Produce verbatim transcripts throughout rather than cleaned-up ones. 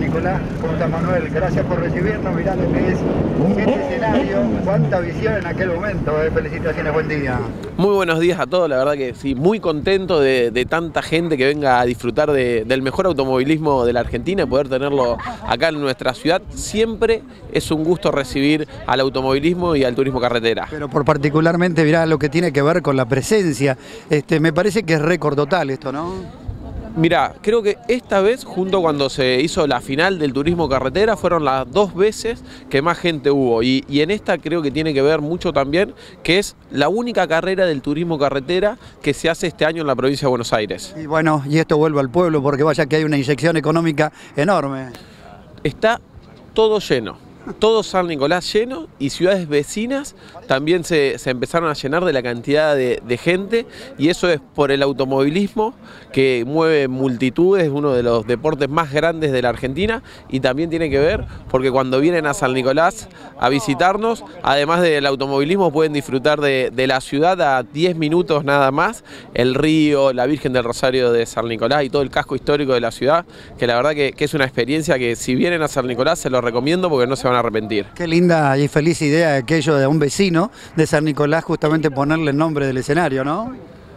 Nicolás. ¿Cómo está, Manuel? Gracias por recibirnos. Mirá lo que es este escenario. Cuánta visión en aquel momento. Eh. Felicitaciones, buen día. Muy buenos días a todos, la verdad que sí, muy contento de, de tanta gente que venga a disfrutar de, del mejor automovilismo de la Argentina y poder tenerlo acá en nuestra ciudad. Siempre es un gusto recibir al automovilismo y al turismo carretera. Pero por particularmente, mirá lo que tiene que ver con la presencia. Este, me parece que es récord total esto, ¿no? Mirá, creo que esta vez, junto cuando se hizo la final del turismo carretera, fueron las dos veces que más gente hubo. Y, y en esta creo que tiene que ver mucho también, que es la única carrera del turismo carretera que se hace este año en la provincia de Buenos Aires. Y bueno, y esto vuelve al pueblo, porque vaya que hay una inyección económica enorme. Está todo lleno. Todo San Nicolás lleno y ciudades vecinas también se, se empezaron a llenar de la cantidad de, de gente, y eso es por el automovilismo que mueve multitudes, es uno de los deportes más grandes de la Argentina, y también tiene que ver porque cuando vienen a San Nicolás a visitarnos, además del automovilismo pueden disfrutar de, de la ciudad a diez minutos nada más, el río, la Virgen del Rosario de San Nicolás y todo el casco histórico de la ciudad, que la verdad que, que es una experiencia que si vienen a San Nicolás se los recomiendo porque no se van a arrepentir. Qué linda y feliz idea aquello de un vecino de San Nicolás justamente ponerle el nombre del escenario, ¿no?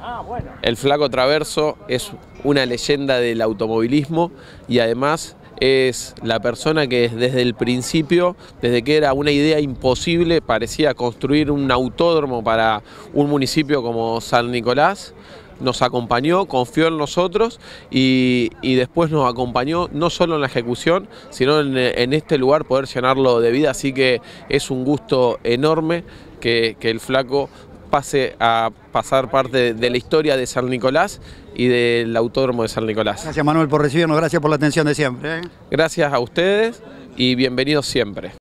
El Flaco Traverso es una leyenda del automovilismo y además es la persona que desde el principio, desde que era una idea imposible, parecía construir un autódromo para un municipio como San Nicolás, nos acompañó, confió en nosotros y, y después nos acompañó no solo en la ejecución, sino en, en este lugar poder llenarlo de vida, así que es un gusto enorme que, que el Flaco pase a pasar parte de la historia de San Nicolás y del autódromo de San Nicolás. Gracias, Manuel, por recibirnos, gracias por la atención de siempre. ¿eh? Gracias a ustedes y bienvenidos siempre.